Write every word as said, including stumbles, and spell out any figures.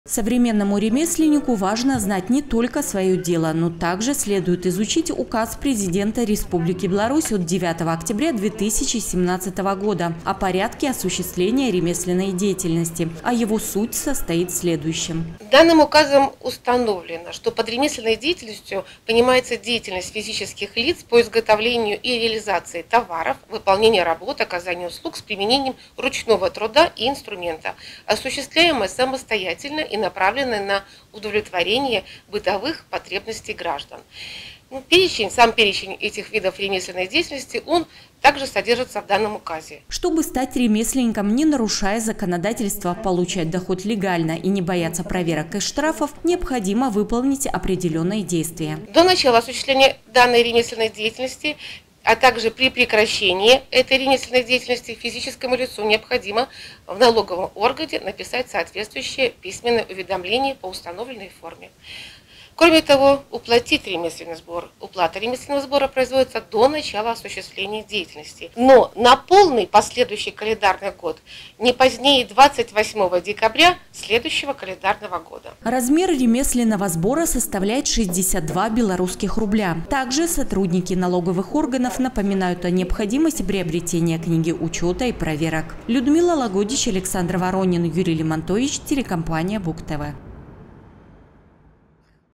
Современному ремесленнику важно знать не только свое дело, но также следует изучить указ президента Республики Беларусь от девятого октября две тысячи семнадцатого года о порядке осуществления ремесленной деятельности, а его суть состоит в следующем. Данным указом установлено, что под ремесленной деятельностью понимается деятельность физических лиц по изготовлению и реализации товаров, выполнению работ, оказанию услуг с применением ручного труда и инструмента, осуществляемая самостоятельно и направленная на удовлетворение бытовых потребностей граждан. Ну, перечень, сам перечень этих видов ремесленной деятельности, он также содержится в данном указе. Чтобы стать ремесленником, не нарушая законодательство, получать доход легально и не бояться проверок и штрафов, необходимо выполнить определенные действия. До начала осуществления данной ремесленной деятельности, а также при прекращении этой ремесленной деятельности физическому лицу необходимо в налоговом органе написать соответствующее письменное уведомление по установленной форме. Кроме того, уплатить ремесленный сбор. Уплата ремесленного сбора производится до начала осуществления деятельности. Но на полный последующий календарный год не позднее двадцать восьмого декабря следующего календарного года. Размер ремесленного сбора составляет шестьдесят два белорусских рубля. Также сотрудники налоговых органов напоминают о необходимости приобретения книги учета и проверок. Людмила Лагодич, Александр Воронин, Юрий Лимонтович, телекомпания БУК ТВ.